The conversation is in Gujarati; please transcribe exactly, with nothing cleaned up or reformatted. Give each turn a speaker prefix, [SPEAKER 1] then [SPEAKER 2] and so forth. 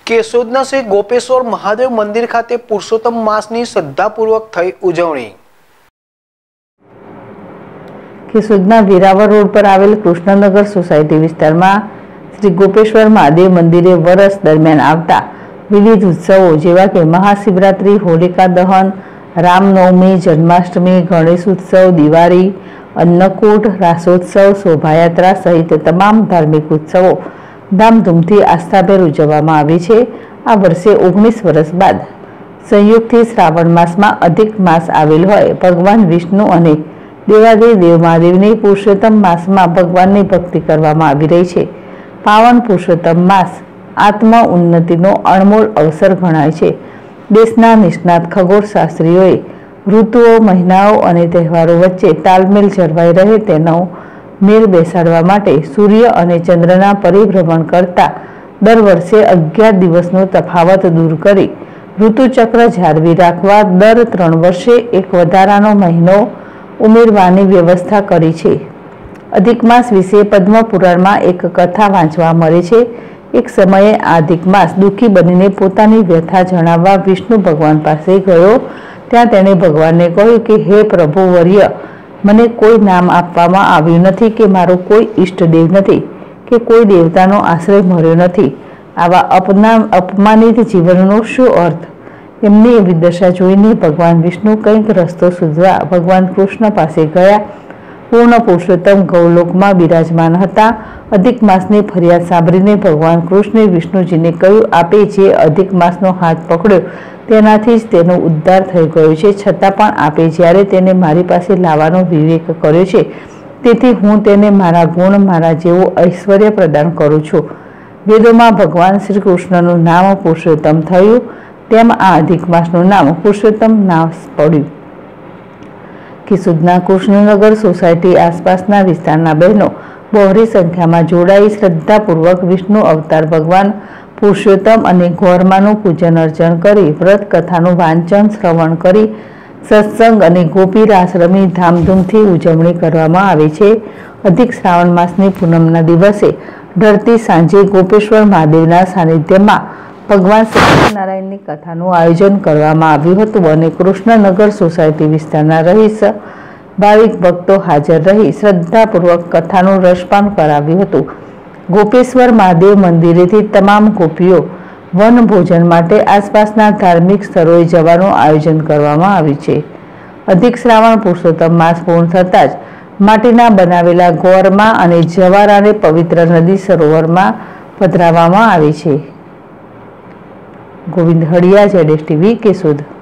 [SPEAKER 1] કેશોદના શ્રી ગોપેશ્વર મહાદેવ મંદિર ખાતે પુરુષોત્તમ માસની શ્રદ્ધાપૂર્વક થઈ ઉજવણી।
[SPEAKER 2] કેશોદના વેરાવળ રોડ પર આવેલ કૃષ્ણનગર સોસાયટી વિસ્તારમાં શ્રી ગોપેશ્વર મહાદેવ મંદિરે વર્ષ દરમિયાન આવતા વિવિધ ઉત્સવો જેવા કે મહાશિવરાત્રી, હોલિકા દહન, રામનવમી, જન્માષ્ટમી, ગણેશ ઉત્સવ, દિવાળી, અન્નકૂટ, રાસોત્સવ, શોભાયાત્રા સહિત તમામ ધાર્મિક ઉત્સવો ધામધૂમથી આસ્થાભેર ઉજવવામાં આવે છે। આ વર્ષે ઓગણીસ વર્ષ બાદ સંયુક્તથી શ્રાવણ માસમાં અધિક માસ આવેલ હોય ભગવાન વિષ્ણુ અને દેવાદેવ દેવ મહાદેવની પુરુષોત્તમ માસમાં ભગવાનની ભક્તિ કરવામાં આવી રહી છે। પાવન પુરુષોત્તમ માસ આત્મ ઉન્નતિનો અણમોલ અવસર ગણાય છે। દેશના નિષ્ણાત ખગોળશાસ્ત્રીઓએ ઋતુઓ, મહિનાઓ અને તહેવારો વચ્ચે તાલમેલ જળવાઈ રહે તેનો મેળ બેસાડવા માટે સૂર્ય અને ચંદ્રના પરિભ્રમણ કરતા દર વર્ષે અગિયાર દિવસનો તફાવત દૂર કરી ઋતુચક્ર જાળવી રાખવા દર ત્રણ વર્ષે એક વધારાનો મહિનો ઉમેરવાની વ્યવસ્થા કરી છે। અધિક માસ વિશે પદ્મ પુરાણમાં એક કથા વાંચવા મળે છે। એક સમયે આ અધિક માસ દુઃખી બનીને પોતાની વ્યથા જણાવવા વિષ્ણુ ભગવાન પાસે ગયો। ત્યાં તેણે ભગવાનને કહ્યું કે હે પ્રભુ વર્ય, મને કોઈ નામ આપવામાં આવ્યું નથી કે મારો કોઈ ઈષ્ટદેવ નથી કે કોઈ દેવતાનો આશ્રય મળ્યો નથી। આવા અપના અપમાનિત જીવનનો શું અર્થ? એમની એવી દશા જોઈને ભગવાન વિષ્ણુ કંઈક રસ્તો સૂઝવા ભગવાન કૃષ્ણ પાસે ગયા। પૂર્ણ પુરુષોત્તમ ગૌલોકમાં બિરાજમાન હતા। અધિક માસની ફરિયાદ સાંભળીને ભગવાન કૃષ્ણે વિષ્ણુજીને કહ્યું, આપે જે અધિક માસનો હાથ પકડ્યો તેનાથી જ તેનો ઉદ્ધાર થઈ ગયો છે, છતાં પણ આપે જ્યારે તેને મારી પાસે લાવવાનો વિવેક કર્યો છે, તેથી હું તેને મારા ગુણ, મારા જેવું ઐશ્વર્ય પ્રદાન કરું છું। વેદોમાં ભગવાન શ્રી કૃષ્ણનું નામ પુરુષોત્તમ થયું, તેમ આ અધિક માસનું નામ પુરુષોત્તમ નામ પડ્યું। કેશોદના કૃષ્ણનગર સોસાયટી આસપાસના વિસ્તારના બહેનો બહોળી સંખ્યામાં જોડાઈ શ્રદ્ધાપૂર્વક વિષ્ણુ અવતાર ભગવાન પુરુષોત્તમ અને ગૌરમાનું પૂજન અર્ચન કરી વ્રત કથાનું વાંચન શ્રવણ કરી સત્સંગ અને ગોપી રાસ રમી ધામધૂમથી ઉજવણી કરવામાં આવે છે। અધિક શ્રાવણ માસની પૂનમના દિવસે ઢળતી સાંજે ગોપેશ્વર મહાદેવના સાનિધ્યમાં ભગવાન સત્યનારાયણની કથાનું આયોજન કરવામાં આવ્યું હતું અને કૃષ્ણનગર સોસાયટી વિસ્તારના રહીશ ભાવિક ભક્તો હાજર રહી શ્રદ્ધાપૂર્વક કથાનું રસપાન કરાવ્યું હતું। ગોપેશ્વર મહાદેવ મંદિરેથી તમામ ગોપીઓ વન ભોજન માટે આસપાસના ધાર્મિક સ્થળોએ જવાનું આયોજન કરવામાં આવ્યું છે। અધિક શ્રાવણ પુરુષોત્તમ માસ પૂર્ણ થતાં જ માટીના બનાવેલા ગોરમાં અને જવારાને પવિત્ર નદી સરોવરમાં પધરાવવામાં આવે છે। ગોવિંદ હળિયા, જેડેશ ટીવી, કેશોદ।